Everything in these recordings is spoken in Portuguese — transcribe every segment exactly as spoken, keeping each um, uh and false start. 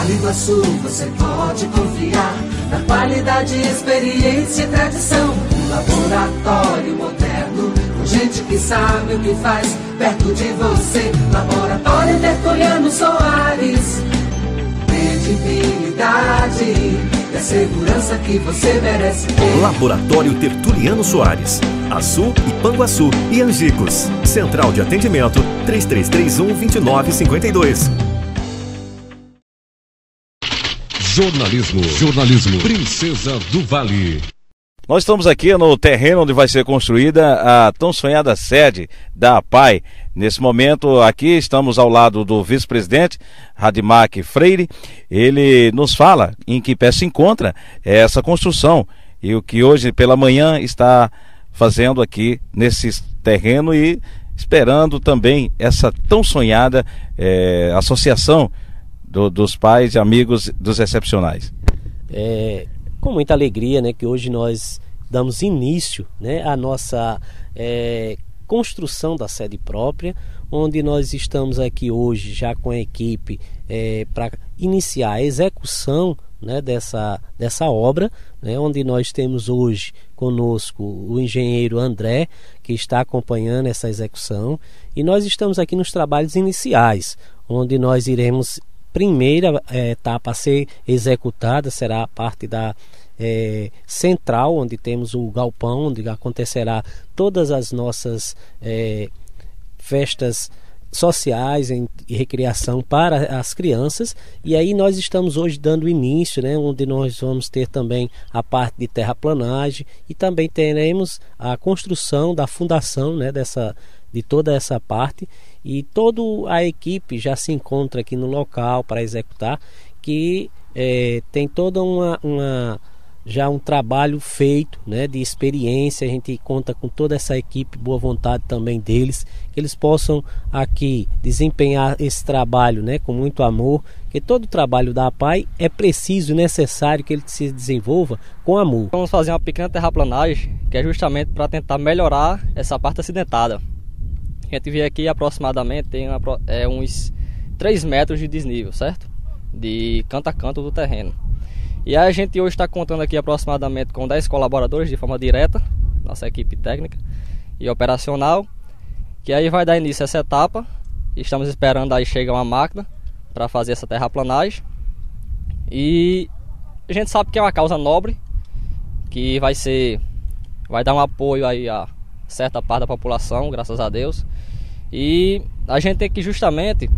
Vale do Açu, você pode confiar na qualidade, experiência e tradição. Um laboratório moderno, com gente que sabe o que faz, perto de você. Laboratório Tertuliano Soares. Credibilidade e a segurança que você merece ter. Laboratório Tertuliano Soares, Açu, Ipanguaçu e Angicos. Central de atendimento três três três um, dois nove cinco dois. Jornalismo, jornalismo, Princesa do Vale. Nós estamos aqui no terreno onde vai ser construída a tão sonhada sede da APAI. Nesse momento aqui estamos ao lado do vice-presidente Radimac Freire. Ele nos fala em que pé se encontra essa construção e o que hoje pela manhã está fazendo aqui nesse terreno e esperando também essa tão sonhada é, associação do, dos pais e amigos dos excepcionais. É, com muita alegria, né, que hoje nós damos início, né, à nossa é, construção da sede própria, onde nós estamos aqui hoje já com a equipe é, para iniciar a execução, né, dessa, dessa obra, né, onde nós temos hoje conosco o engenheiro André, que está acompanhando essa execução, e nós estamos aqui nos trabalhos iniciais, onde nós iremos, primeira é, etapa a ser executada será a parte da é, central, onde temos o galpão, onde acontecerá todas as nossas é, festas sociais e recreação para as crianças, e aí nós estamos hoje dando início, né, onde nós vamos ter também a parte de terraplanagem e também teremos a construção da fundação, né, dessa, de toda essa parte, e toda a equipe já se encontra aqui no local para executar, que é, tem toda uma, uma já um trabalho feito, né, de experiência. A gente conta com toda essa equipe, boa vontade também deles, que eles possam aqui desempenhar esse trabalho, né, com muito amor, porque todo o trabalho da APAI é preciso e necessário que ele se desenvolva com amor. Vamos fazer uma pequena terraplanagem, que é justamente para tentar melhorar essa parte acidentada. A gente vê aqui aproximadamente tem uma, é, uns três metros de desnível, certo? De canto a canto do terreno. E a gente hoje está contando aqui aproximadamente com dez colaboradores de forma direta, nossa equipe técnica e operacional, que aí vai dar início a essa etapa. Estamos esperando aí chegar uma máquina para fazer essa terraplanagem. E a gente sabe que é uma causa nobre, que vai ser, vai dar um apoio aí a certa parte da população, graças a Deus. E a gente tem que justamente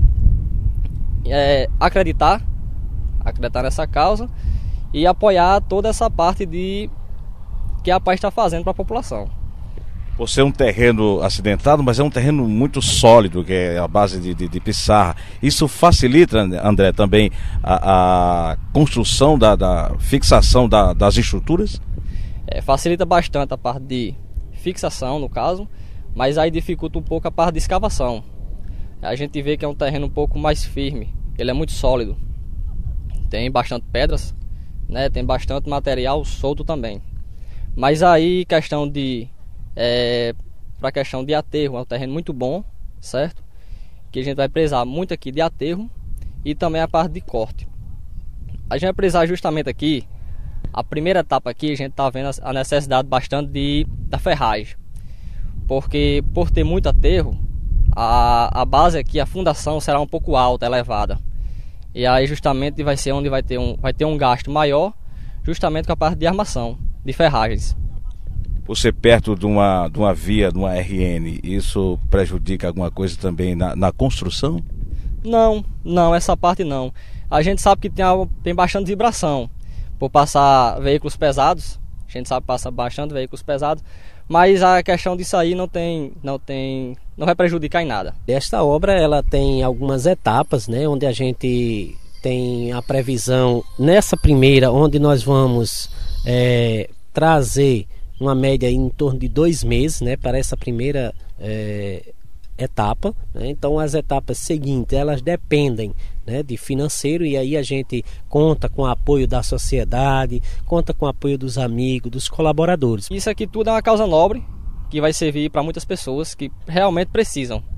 é, acreditar, acreditar nessa causa e apoiar toda essa parte de que a APAI está fazendo para a população. Você é um terreno acidentado, mas é um terreno muito sólido, que é a base de, de, de pissarra. Isso facilita, André, também a, a construção, da, da fixação da, das estruturas? É, facilita bastante a parte de fixação, no caso, mas aí dificulta um pouco a parte de escavação. A gente vê que é um terreno um pouco mais firme, ele é muito sólido, tem bastante pedras, né, tem bastante material solto também. Mas aí questão de é, para a questão de aterro, é um terreno muito bom, certo? Que a gente vai precisar muito aqui de aterro e também a parte de corte. A gente vai precisar justamente aqui, a primeira etapa aqui, a gente está vendo a necessidade bastante de, da ferragem. Porque por ter muito aterro, a, a base aqui, a fundação será um pouco alta, elevada. E aí justamente vai ser onde vai ter um, vai ter um gasto maior, justamente com a parte de armação, de ferragens. Por ser perto de uma, de uma via, de uma R N, isso prejudica alguma coisa também na, na construção? Não, não, essa parte não. A gente sabe que tem, tem bastante vibração por passar veículos pesados. A gente sabe que passa bastante veículos pesados, mas a questão disso aí não tem, não tem, não vai prejudicar em nada. Esta obra ela tem algumas etapas, né, onde a gente tem a previsão nessa primeira, onde nós vamos é, trazer uma média em torno de dois meses, né, para essa primeira é, etapa, né? Então as etapas seguintes elas dependem, né, de financeiro, e aí a gente conta com o apoio da sociedade, conta com o apoio dos amigos, dos colaboradores. Isso aqui tudo é uma causa nobre que vai servir para muitas pessoas que realmente precisam.